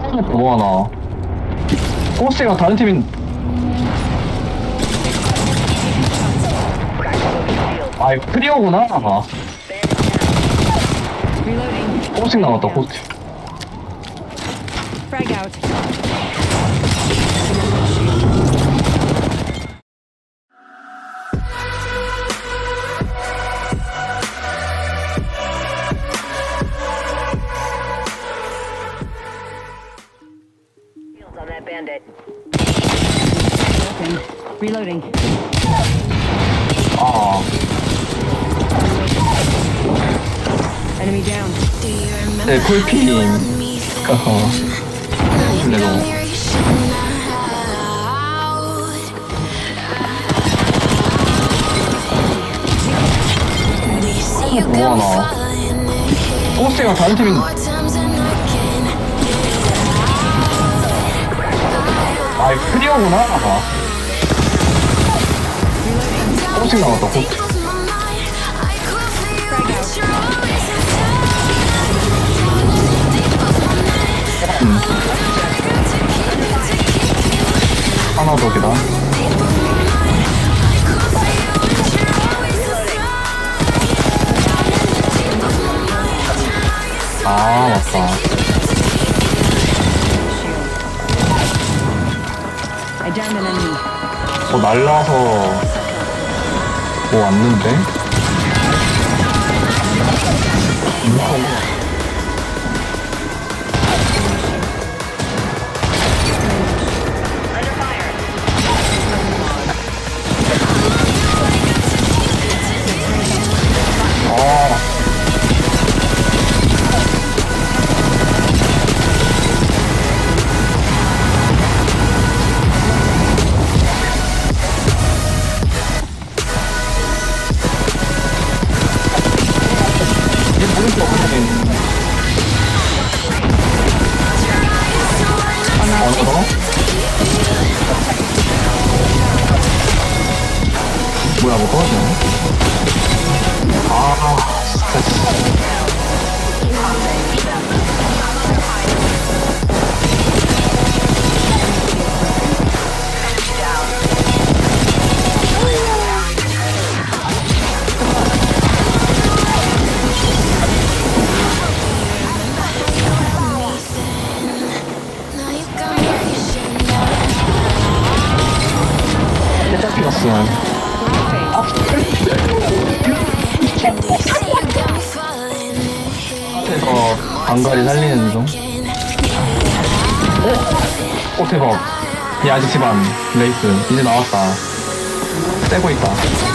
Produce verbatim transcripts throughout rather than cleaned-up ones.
뭐 하나. 호스가 다른 팀인. 아, 이거 프리오구나. 아. 호스트 나왔다, 호스트. Frag out. On that bandit. Reloading. 아. Enemy down. 네, 쿨핑. 어허. 근데 너무. 뭐 하나. 호스트가 다른 팀인. 아, 이거 프리오구나. 아. 호스트 나왔다, 호스트. 음. 하나 더기다. 아, 맞다. I downed an enemy. 어, 날라서 뭐 왔는데? 음. 뭐야, 뭐 꺼지네? 아, 진짜. 잡혔어. 어, 방갈이 살리는 중. 어? 어, 대박. 이 아직 집안 레이스 이제 나왔다. 떼고 있다.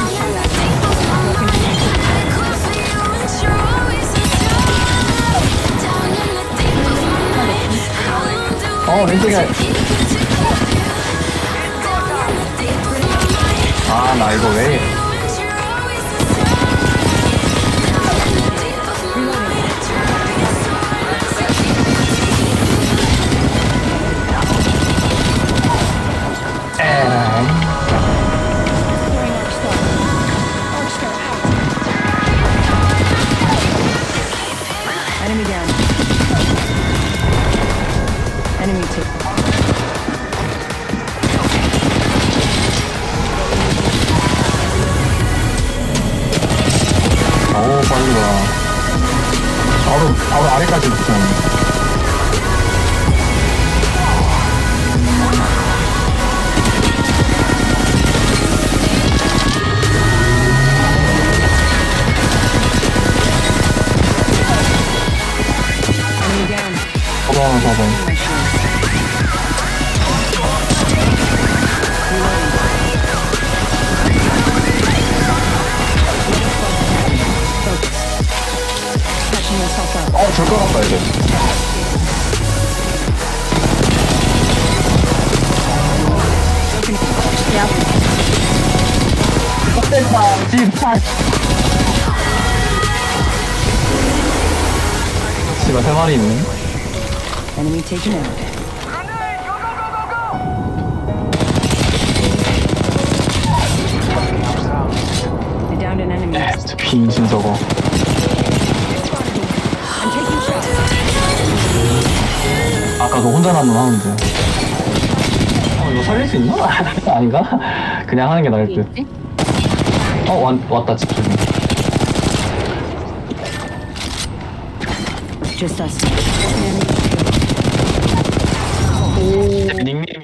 어, 왼쪽에. 아, 나 이거 왜. Enemy down. Enemy two. 오, 빨리 와. 바로, 바로 아래까지 붙잖아. 사 번. 어, 줄 것 같다, 이제. 됐다, 진짜. 씨발, 세 마리 있네. Enemy taken out. They downed an enemy. 에, 진짜 빙신 저거. I'm taking shots. 아까 너 혼자 남은 하는데. 어, 이거 살릴 수 있나? 아닌가? 그냥 하는 게 나을 듯. 있지? 어, 왔, 왔다, 집 쪽에. Just us. 닉네임이